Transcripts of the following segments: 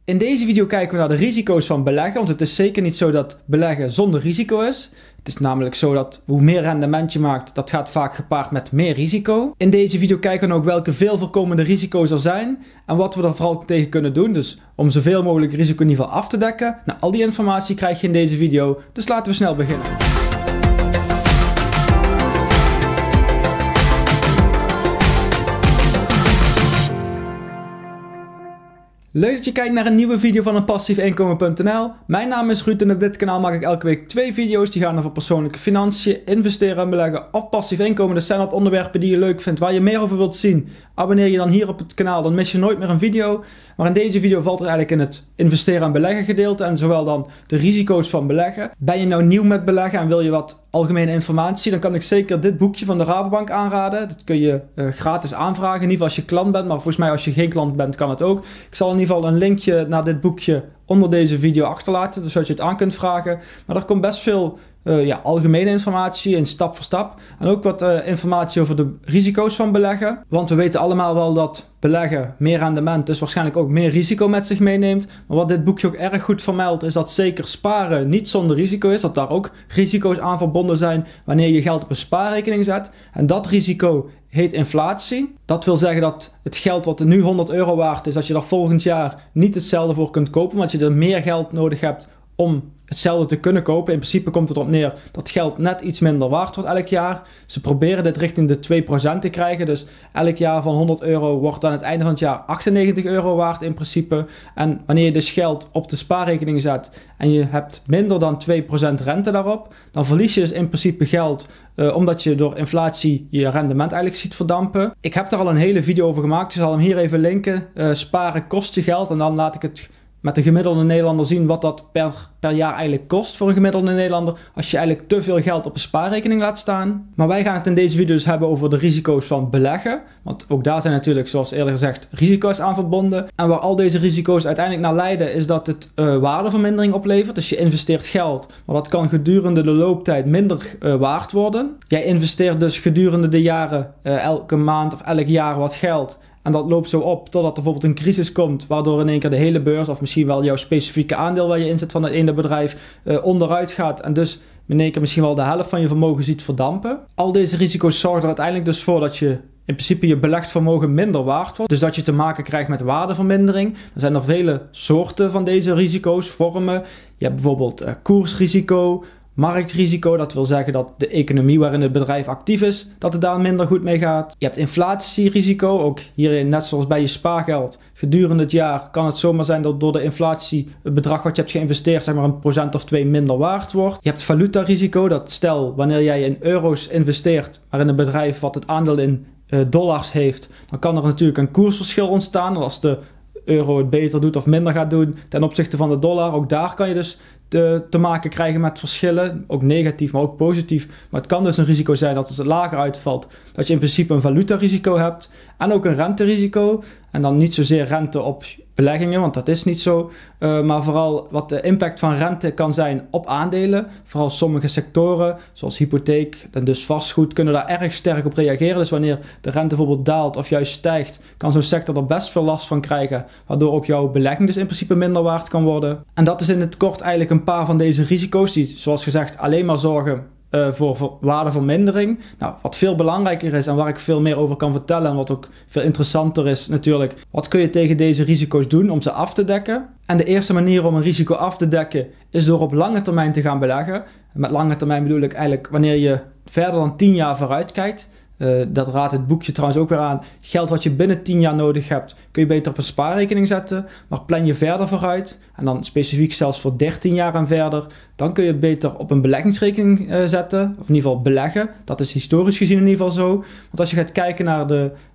In deze video kijken we naar de risico's van beleggen, want het is zeker niet zo dat beleggen zonder risico is. Het is namelijk zo dat hoe meer rendement je maakt, dat gaat vaak gepaard met meer risico. In deze video kijken we ook welke veel voorkomende risico's er zijn en wat we er vooral tegen kunnen doen. Dus om zoveel mogelijk risico in ieder geval af te dekken. Nou, al die informatie krijg je in deze video, dus laten we snel beginnen. Leuk dat je kijkt naar een nieuwe video van passiefinkomen.nl. Mijn naam is Ruud en op dit kanaal maak ik elke week 2 video's die gaan over persoonlijke financiën, investeren en beleggen of passief inkomen. Dus zijn dat onderwerpen die je leuk vindt, waar je meer over wilt zien. Abonneer je dan hier op het kanaal, dan mis je nooit meer een video. Maar in deze video valt er eigenlijk in het investeren en beleggen gedeelte en zowel dan de risico's van beleggen. Ben je nou nieuw met beleggen en wil je wat algemene informatie, dan kan ik zeker dit boekje van de Rabobank aanraden. Dat kun je gratis aanvragen, in ieder geval als je klant bent, maar volgens mij als je geen klant bent kan het ook. Ik zal in ieder geval een linkje naar dit boekje onder deze video achterlaten, dus zodat je het aan kunt vragen. Maar er komt best veel algemene informatie in stap voor stap. En ook wat informatie over de risico's van beleggen. Want we weten allemaal wel dat beleggen meer rendement, dus waarschijnlijk ook meer risico met zich meeneemt. Maar wat dit boekje ook erg goed vermeldt, is dat zeker sparen niet zonder risico is. Dat daar ook risico's aan verbonden zijn wanneer je geld op een spaarrekening zet. En dat risico heet inflatie. Dat wil zeggen dat het geld wat er nu 100 euro waard is, dat je daar volgend jaar niet hetzelfde voor kunt kopen, want je er meer geld nodig hebt om hetzelfde te kunnen kopen. In principe komt het erop neer dat geld net iets minder waard wordt elk jaar. Ze proberen dit richting de 2% te krijgen. Dus elk jaar van 100 euro wordt aan het einde van het jaar 98 euro waard in principe. En wanneer je dus geld op de spaarrekening zet en je hebt minder dan 2% rente daarop, dan verlies je dus in principe geld omdat je door inflatie je rendement eigenlijk ziet verdampen. Ik heb daar al een hele video over gemaakt. Ik zal hem hier even linken. Sparen kost je geld en dan laat ik het met de gemiddelde Nederlander zien wat dat per jaar eigenlijk kost voor een gemiddelde Nederlander als je eigenlijk te veel geld op een spaarrekening laat staan. Maar wij gaan het in deze video dus hebben over de risico's van beleggen. Want ook daar zijn natuurlijk, zoals eerder gezegd, risico's aan verbonden. En waar al deze risico's uiteindelijk naar leiden is dat het waardevermindering oplevert. Dus je investeert geld, maar dat kan gedurende de looptijd minder waard worden. Jij investeert dus gedurende de jaren elke maand of elk jaar wat geld. En dat loopt zo op totdat er bijvoorbeeld een crisis komt, waardoor in één keer de hele beurs of misschien wel jouw specifieke aandeel waar je in zit van het ene bedrijf onderuit gaat. En dus in één keer misschien wel de helft van je vermogen ziet verdampen. Al deze risico's zorgen er uiteindelijk dus voor dat je in principe je belegd vermogen minder waard wordt. Dus dat je te maken krijgt met waardevermindering. Er zijn er vele soorten van deze risico's, vormen. Je hebt bijvoorbeeld koersrisico, marktrisico, dat wil zeggen dat de economie waarin het bedrijf actief is, dat het daar minder goed mee gaat. Je hebt inflatierisico, ook hierin net zoals bij je spaargeld. Gedurende het jaar kan het zomaar zijn dat door de inflatie het bedrag wat je hebt geïnvesteerd zeg maar een procent of 2 minder waard wordt. Je hebt valutarisico, dat stel wanneer jij in euro's investeert, maar in een bedrijf wat het aandeel in dollars heeft, dan kan er natuurlijk een koersverschil ontstaan als de euro het beter doet of minder gaat doen ten opzichte van de dollar. Ook daar kan je dus te maken krijgen met verschillen, ook negatief, maar ook positief. Maar het kan dus een risico zijn dat als het lager uitvalt, dat je in principe een valutarisico hebt en ook een renterisico. En dan niet zozeer rente op beleggingen, want dat is niet zo. Maar vooral wat de impact van rente kan zijn op aandelen. Vooral sommige sectoren, zoals hypotheek en dus vastgoed, kunnen daar erg sterk op reageren. Dus wanneer de rente bijvoorbeeld daalt of juist stijgt, kan zo'n sector er best veel last van krijgen. Waardoor ook jouw belegging dus in principe minder waard kan worden. En dat is in het kort eigenlijk een paar van deze risico's die, zoals gezegd, alleen maar zorgen voor waardevermindering. Nou, wat veel belangrijker is en waar ik veel meer over kan vertellen en wat ook veel interessanter is natuurlijk, wat kun je tegen deze risico's doen om ze af te dekken? En de eerste manier om een risico af te dekken is door op lange termijn te gaan beleggen. Met lange termijn bedoel ik eigenlijk wanneer je verder dan 10 jaar vooruit kijkt. Dat raadt het boekje trouwens ook weer aan. Geld wat je binnen 10 jaar nodig hebt, kun je beter op een spaarrekening zetten. Maar plan je verder vooruit, en dan specifiek zelfs voor 13 jaar en verder, dan kun je het beter op een beleggingsrekening zetten. Of in ieder geval beleggen. Dat is historisch gezien in ieder geval zo. Want als je gaat kijken naar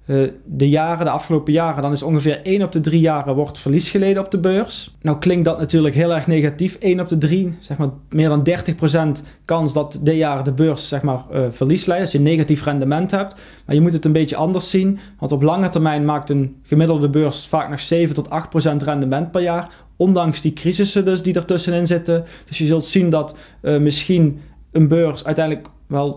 de afgelopen jaren, dan is ongeveer 1 op de 3 jaren wordt verlies geleden op de beurs. Nou klinkt dat natuurlijk heel erg negatief. 1 op de 3, zeg maar meer dan 30% kans dat dit jaar de beurs zeg maar verlies leidt, dat je negatief rendement hebt. Maar je moet het een beetje anders zien, want op lange termijn maakt een gemiddelde beurs vaak nog 7 tot 8% rendement per jaar. Ondanks die crisissen dus die ertussenin zitten. Dus je zult zien dat misschien een beurs uiteindelijk wel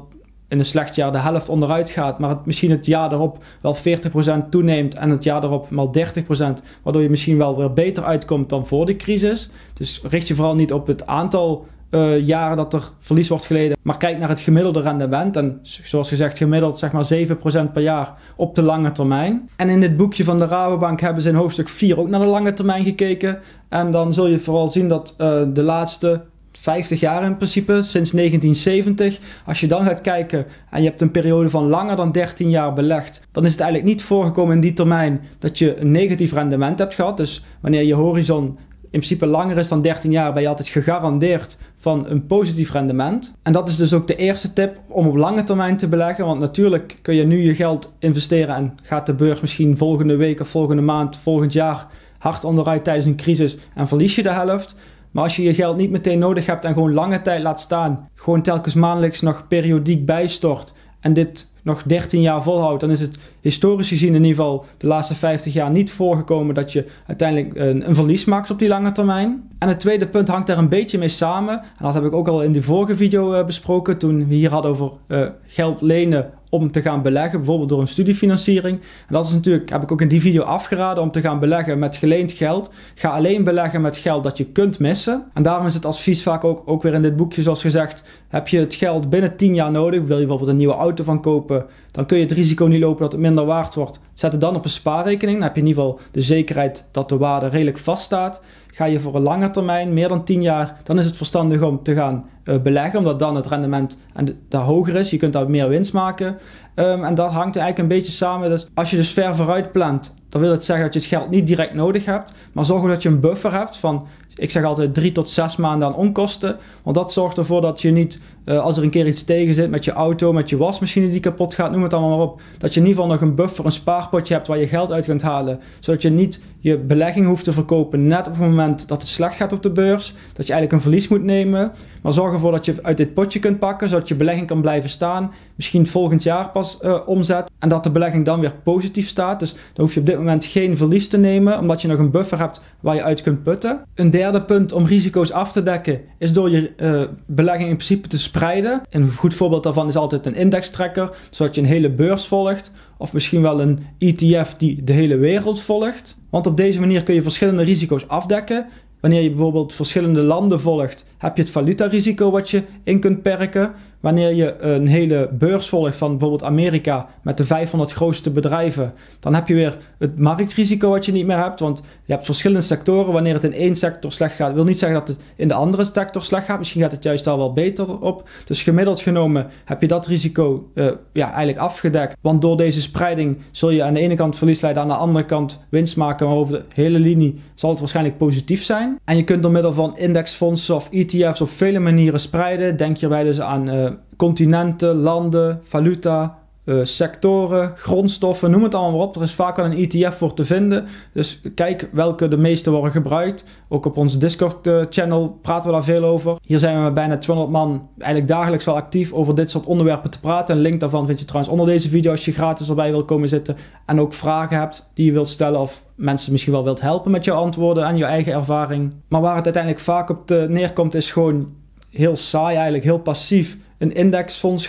in een slecht jaar de helft onderuit gaat, maar misschien het jaar daarop wel 40% toeneemt en het jaar daarop maar 30%, waardoor je misschien wel weer beter uitkomt dan voor de crisis. Dus richt je vooral niet op het aantal jaren dat er verlies wordt geleden, maar kijk naar het gemiddelde rendement. En zoals gezegd, gemiddeld zeg maar 7% per jaar op de lange termijn. En in dit boekje van de Rabobank hebben ze in hoofdstuk 4 ook naar de lange termijn gekeken. En dan zul je vooral zien dat de laatste 50 jaar in principe, sinds 1970. Als je dan gaat kijken en je hebt een periode van langer dan 13 jaar belegd, dan is het eigenlijk niet voorgekomen in die termijn dat je een negatief rendement hebt gehad. Dus wanneer je horizon in principe langer is dan 13 jaar, ben je altijd gegarandeerd van een positief rendement. En dat is dus ook de eerste tip om op lange termijn te beleggen. Want natuurlijk kun je nu je geld investeren en gaat de beurs misschien volgende week of volgende maand, volgend jaar hard onderuit tijdens een crisis en verlies je de helft. Maar als je je geld niet meteen nodig hebt en gewoon lange tijd laat staan, gewoon telkens maandelijks nog periodiek bijstort en dit nog 13 jaar volhoudt, dan is het historisch gezien in ieder geval de laatste 50 jaar niet voorgekomen dat je uiteindelijk een verlies maakt op die lange termijn. En het tweede punt hangt daar een beetje mee samen. En dat heb ik ook al in de vorige video besproken toen we hier hadden over geld lenen om te gaan beleggen, bijvoorbeeld door een studiefinanciering. En dat is natuurlijk, heb ik ook in die video afgeraden om te gaan beleggen met geleend geld. Ga alleen beleggen met geld dat je kunt missen. En daarom is het advies vaak ook weer in dit boekje zoals gezegd, heb je het geld binnen 10 jaar nodig, wil je bijvoorbeeld een nieuwe auto van kopen, dan kun je het risico niet lopen dat het minder waard wordt. Zet het dan op een spaarrekening, dan heb je in ieder geval de zekerheid dat de waarde redelijk vaststaat. Ga je voor een lange termijn, meer dan 10 jaar, dan is het verstandig om te gaan beleggen, omdat dan het rendement daar hoger is. Je kunt daar meer winst maken. En dat hangt er eigenlijk een beetje samen. Dus als je dus ver vooruit plant, dan wil het zeggen dat je het geld niet direct nodig hebt. Maar zorg dat je een buffer hebt van, ik zeg altijd 3 tot 6 maanden aan onkosten. Want dat zorgt ervoor dat je niet, als er een keer iets tegen zit met je auto, met je wasmachine die kapot gaat, noem het allemaal maar op. Dat je in ieder geval nog een buffer, een spaarpotje hebt waar je geld uit kunt halen. Zodat je niet je belegging hoeft te verkopen net op het moment dat het slecht gaat op de beurs. Dat je eigenlijk een verlies moet nemen. Maar zorg ervoor dat je uit dit potje kunt pakken, zodat je belegging kan blijven staan. Misschien volgend jaar pas omzet. En dat de belegging dan weer positief staat. Dus dan hoef je op dit moment geen verlies te nemen, omdat je nog een buffer hebt waar je uit kunt putten. Een derde punt om risico's af te dekken is door je belegging in principe te spreiden. Een goed voorbeeld daarvan is altijd een indextracker, zodat je een hele beurs volgt. Of misschien wel een ETF die de hele wereld volgt. Want op deze manier kun je verschillende risico's afdekken. Wanneer je bijvoorbeeld verschillende landen volgt, heb je het valutarisico wat je in kunt perken. Wanneer je een hele beurs volgt van bijvoorbeeld Amerika met de 500 grootste bedrijven, dan heb je weer het marktrisico wat je niet meer hebt. Want je hebt verschillende sectoren. Wanneer het in één sector slecht gaat, wil niet zeggen dat het in de andere sector slecht gaat. Misschien gaat het juist daar wel beter op. Dus gemiddeld genomen heb je dat risico eigenlijk afgedekt. Want door deze spreiding zul je aan de ene kant verlies leiden, aan de andere kant winst maken. Maar over de hele linie zal het waarschijnlijk positief zijn. En je kunt door middel van indexfondsen of ETF's op vele manieren spreiden. Denk hierbij dus aan continenten, landen, valuta, sectoren, grondstoffen, noem het allemaal maar op. Er is vaak wel een ETF voor te vinden. Dus kijk welke de meeste worden gebruikt. Ook op onze Discord-channel praten we daar veel over. Hier zijn we met bijna 200 man eigenlijk dagelijks wel actief over dit soort onderwerpen te praten. Een link daarvan vind je trouwens onder deze video als je gratis erbij wil komen zitten. En ook vragen hebt die je wilt stellen of mensen misschien wel wilt helpen met je antwoorden en je eigen ervaring. Maar waar het uiteindelijk vaak op neerkomt is gewoon heel saai eigenlijk, heel passief. Een indexfonds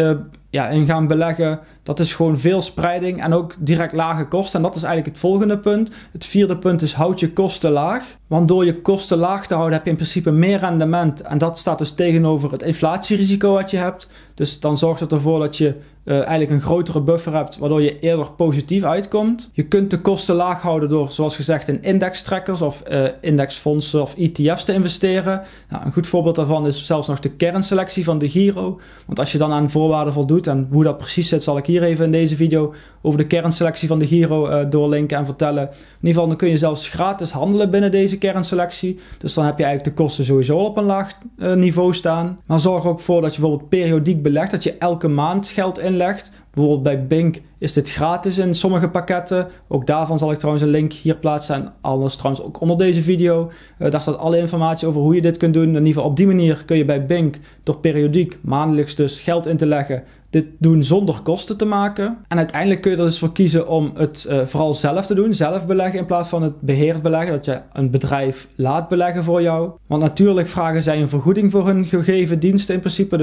gaan beleggen, dat is gewoon veel spreiding en ook direct lage kosten. En dat is eigenlijk het volgende punt. Het vierde punt is houd je kosten laag. Want door je kosten laag te houden heb je in principe meer rendement. En dat staat dus tegenover het inflatierisico wat je hebt. Dus dan zorgt het ervoor dat je eigenlijk een grotere buffer hebt, waardoor je eerder positief uitkomt. Je kunt de kosten laag houden door, zoals gezegd, in indextrackers of indexfondsen of ETF's te investeren. Nou, een goed voorbeeld daarvan is zelfs nog de kernselectie van de Giro. Want als je dan aan voorwaarden voldoet, en hoe dat precies zit, zal ik hier even in deze video over de kernselectie van de Giro doorlinken en vertellen. In ieder geval, dan kun je zelfs gratis handelen binnen deze kernselectie. Dus dan heb je eigenlijk de kosten sowieso op een laag niveau staan. Maar zorg er ook voor dat je bijvoorbeeld periodiek belegt, dat je elke maand geld inlegt. Bijvoorbeeld bij Bink is dit gratis in sommige pakketten. Ook daarvan zal ik trouwens een link hier plaatsen. En anders trouwens ook onder deze video. Daar staat alle informatie over hoe je dit kunt doen. In ieder geval op die manier kun je bij Bink door periodiek, maandelijks dus geld in te leggen, dit doen zonder kosten te maken. En uiteindelijk kun je er dus voor kiezen om het vooral zelf te doen. Zelf beleggen in plaats van het beheerd beleggen. Dat je een bedrijf laat beleggen voor jou. Want natuurlijk vragen zij een vergoeding voor hun gegeven diensten in principe. Dus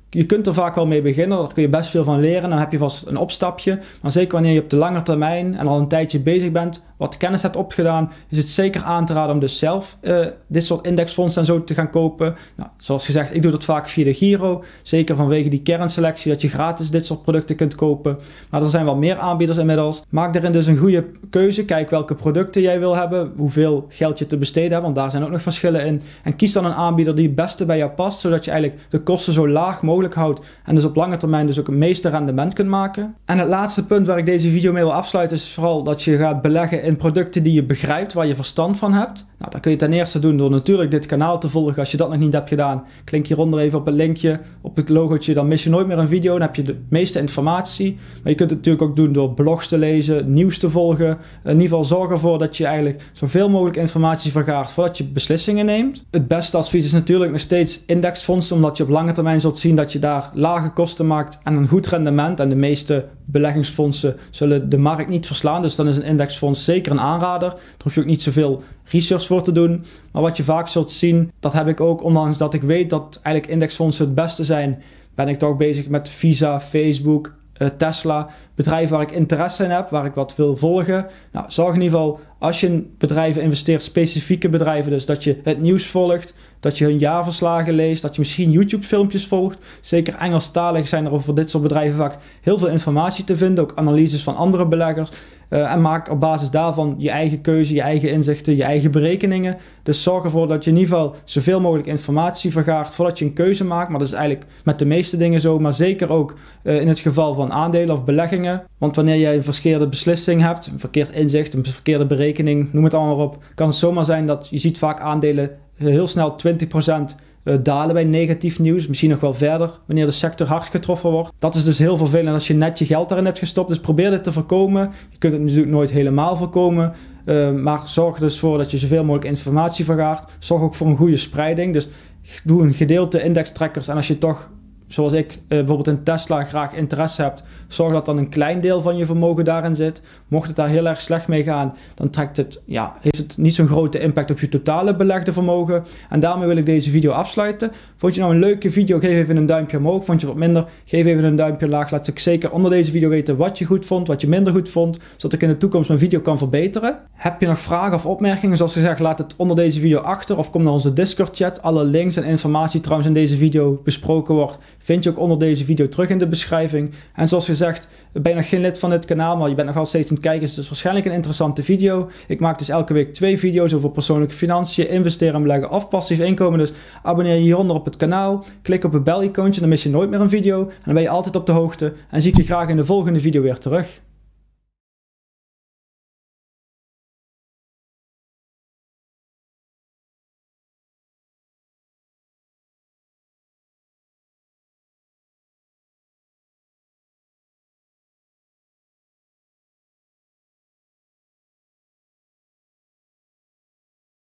Je kunt er vaak wel mee beginnen, daar kun je best veel van leren, dan heb je vast een opstapje. Maar zeker wanneer je op de lange termijn en al een tijdje bezig bent, wat kennis hebt opgedaan, is het zeker aan te raden om dus zelf dit soort indexfondsen en zo te gaan kopen. Nou, zoals gezegd, ik doe dat vaak via de Giro, zeker vanwege die kernselectie dat je gratis dit soort producten kunt kopen. Maar er zijn wel meer aanbieders inmiddels. Maak daarin dus een goede keuze, kijk welke producten jij wil hebben, hoeveel geld je te besteden hebt, want daar zijn ook nog verschillen in. En kies dan een aanbieder die het beste bij jou past, zodat je eigenlijk de kosten zo laag mogelijk houdt en dus op lange termijn dus ook het meeste rendement kunt maken. En het laatste punt waar ik deze video mee wil afsluiten is vooral dat je gaat beleggen in producten die je begrijpt, waar je verstand van hebt. Nou, dat kun je ten eerste doen door natuurlijk dit kanaal te volgen. Als je dat nog niet hebt gedaan, klik hieronder even op het linkje, op het logootje, dan mis je nooit meer een video. Dan heb je de meeste informatie. Maar je kunt het natuurlijk ook doen door blogs te lezen, nieuws te volgen. In ieder geval zorg ervoor dat je eigenlijk zoveel mogelijk informatie vergaart voordat je beslissingen neemt. Het beste advies is natuurlijk nog steeds indexfondsen, omdat je op lange termijn zult zien dat je daar lage kosten maakt en een goed rendement. En de meeste beleggingsfondsen zullen de markt niet verslaan. Dus dan is een indexfonds zeker een aanrader. Daar hoef je ook niet zoveel research voor te doen. Maar wat je vaak zult zien, dat heb ik ook, ondanks dat ik weet dat eigenlijk indexfondsen het beste zijn, ben ik toch bezig met Visa, Facebook, Tesla, bedrijven waar ik interesse in heb, waar ik wat wil volgen. Nou, zorg in ieder geval, als je in bedrijven investeert, specifieke bedrijven, dus dat je het nieuws volgt, dat je hun jaarverslagen leest, dat je misschien YouTube filmpjes volgt. Zeker Engelstalig zijn er voor dit soort bedrijven vaak heel veel informatie te vinden, ook analyses van andere beleggers. En maak op basis daarvan je eigen keuze, je eigen inzichten, je eigen berekeningen. Dus zorg ervoor dat je in ieder geval zoveel mogelijk informatie vergaart voordat je een keuze maakt. Maar dat is eigenlijk met de meeste dingen zo, maar zeker ook in het geval van aandelen of beleggingen. Want wanneer jij een verkeerde beslissing hebt, een verkeerd inzicht, een verkeerde berekening, noem het allemaal op, kan het zomaar zijn dat je ziet vaak aandelen heel snel 20% dalen bij negatief nieuws, misschien nog wel verder wanneer de sector hard getroffen wordt. Dat is dus heel vervelend als je net je geld daarin hebt gestopt, dus probeer dit te voorkomen. Je kunt het natuurlijk nooit helemaal voorkomen, maar zorg er dus voor dat je zoveel mogelijk informatie vergaart. Zorg ook voor een goede spreiding, dus doe een gedeelte indextrackers en als je toch, zoals ik bijvoorbeeld in Tesla graag interesse hebt, zorg dat dan een klein deel van je vermogen daarin zit. Mocht het daar heel erg slecht mee gaan, dan heeft het niet zo'n grote impact op je totale belegde vermogen. En daarmee wil ik deze video afsluiten. Vond je nou een leuke video? Geef even een duimpje omhoog. Vond je wat minder? Geef even een duimpje omlaag. Laat ik zeker onder deze video weten wat je goed vond, wat je minder goed vond, zodat ik in de toekomst mijn video kan verbeteren. Heb je nog vragen of opmerkingen? Zoals gezegd, laat het onder deze video achter of kom naar onze Discord chat. Alle links en informatie trouwens in deze video besproken wordt, vind je ook onder deze video terug in de beschrijving. En zoals gezegd, ben je nog geen lid van dit kanaal, maar je bent nog wel steeds aan het kijken, dus het is waarschijnlijk een interessante video. Ik maak dus elke week 2 video's over persoonlijke financiën, investeren en beleggen of passief inkomen. Dus abonneer je hieronder op het kanaal, klik op het bel-icoontje, dan mis je nooit meer een video. En dan ben je altijd op de hoogte en zie ik je graag in de volgende video weer terug.